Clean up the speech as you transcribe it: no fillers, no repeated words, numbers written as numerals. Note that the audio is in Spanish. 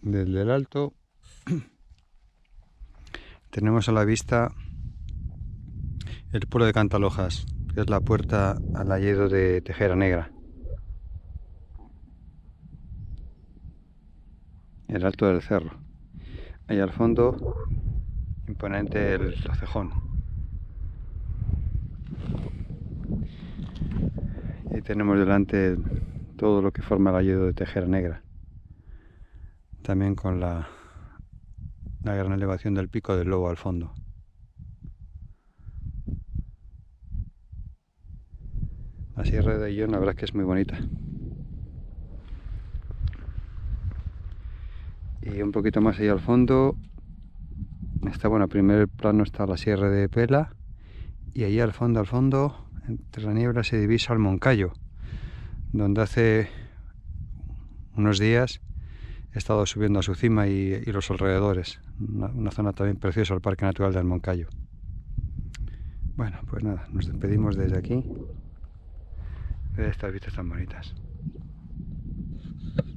Desde el alto tenemos a la vista el pueblo de Cantalojas, que es la puerta al hayedo de Tejera Negra. El alto del cerro. Ahí al fondo, imponente el Rocejón. Y tenemos delante todo lo que forma el hayedo de Tejera Negra. También con la gran elevación del Pico del Lobo al fondo. La Sierra de Ayllón, la verdad es que es muy bonita. Y un poquito más allá al fondo está, bueno, en primer plano está la Sierra de Pela, y allí al fondo, entre la niebla se divisa el Moncayo, donde hace unos días he estado subiendo a su cima y los alrededores. Una zona también preciosa, el Parque Natural del Moncayo. Bueno, pues nada, nos despedimos desde aquí, de estas vistas tan bonitas.